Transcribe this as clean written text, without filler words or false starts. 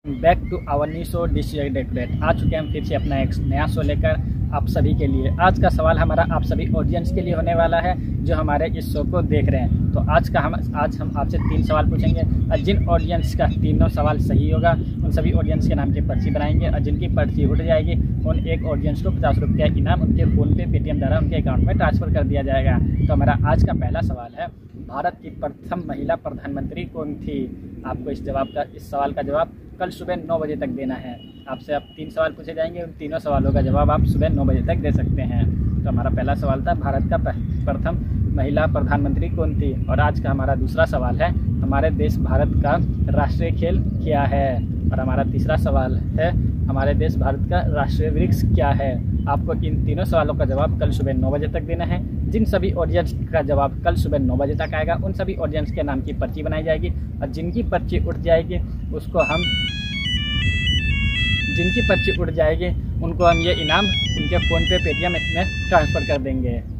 Back to our new show dish decorate. आ चुके हैं हम फिर से अपना एक नया शो लेकर आप सभी के लिए। आज का सवाल हमारा आप सभी ऑडियंस के लिए होने वाला है जो हमारे इस शो को देख रहे हैं। तो आज हम आपसे 3 सवाल पूछेंगे और जिन ऑडियंस का तीनों सवाल सही होगा उन सभी ऑडियंस के नाम की पर्ची बनाएंगे और जिनकी पर्ची उठ जाएगी उन एक ऑडियंस को 50 रुपये इनाम उनके फ़ोनपे पेटीएम द्वारा उनके अकाउंट में ट्रांसफ़र कर दिया जाएगा। तो हमारा आज का पहला सवाल है, भारत की प्रथम महिला प्रधानमंत्री कौन थी? आपको इस सवाल का जवाब कल सुबह 9 बजे तक देना है। आपसे अब 3 सवाल पूछे जाएंगे, उन तीनों सवालों का जवाब आप सुबह 9 बजे तक दे सकते हैं। तो हमारा पहला सवाल था, भारत का प्रथम महिला प्रधानमंत्री कौन थी? और आज का हमारा दूसरा सवाल है, हमारे देश भारत का राष्ट्रीय खेल क्या है? और हमारा तीसरा सवाल है, हमारे देश भारत का राष्ट्रीय वृक्ष क्या है? आपको इन तीनों सवालों का जवाब कल सुबह 9 बजे तक देना है। जिन सभी ऑडियंस का जवाब कल सुबह 9 बजे तक आएगा उन सभी ऑडियंस के नाम की पर्ची बनाई जाएगी और जिनकी पर्ची उठ जाएगी उनको हम ये इनाम उनके फ़ोनपे पेटीएम में ट्रांसफ़र कर देंगे।